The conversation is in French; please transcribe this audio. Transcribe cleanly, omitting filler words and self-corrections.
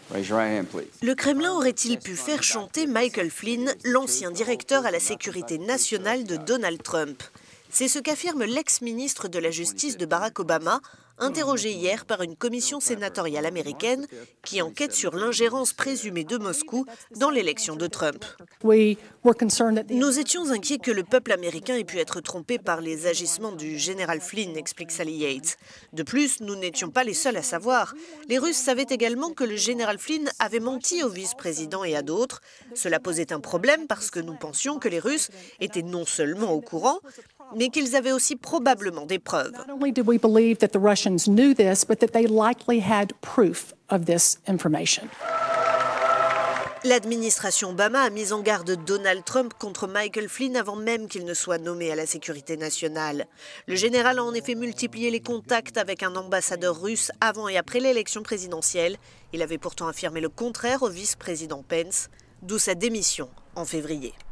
Raise your right hand, please. Le Kremlin aurait-il pu faire chanter Michael Flynn, l'ancien directeur à la sécurité nationale de Donald Trump? C'est ce qu'affirme l'ex-ministre de la Justice de Barack Obama, interrogé hier par une commission sénatoriale américaine qui enquête sur l'ingérence présumée de Moscou dans l'élection de Trump. Nous étions inquiets que le peuple américain ait pu être trompé par les agissements du général Flynn, explique Sally Yates. De plus, nous n'étions pas les seuls à savoir. Les Russes savaient également que le général Flynn avait menti au vice-président et à d'autres. Cela posait un problème parce que nous pensions que les Russes étaient non seulement au courant, mais qu'ils avaient aussi probablement des preuves. L'administration Obama a mis en garde Donald Trump contre Michael Flynn avant même qu'il ne soit nommé à la sécurité nationale. Le général a en effet multiplié les contacts avec un ambassadeur russe avant et après l'élection présidentielle. Il avait pourtant affirmé le contraire au vice-président Pence, d'où sa démission en février.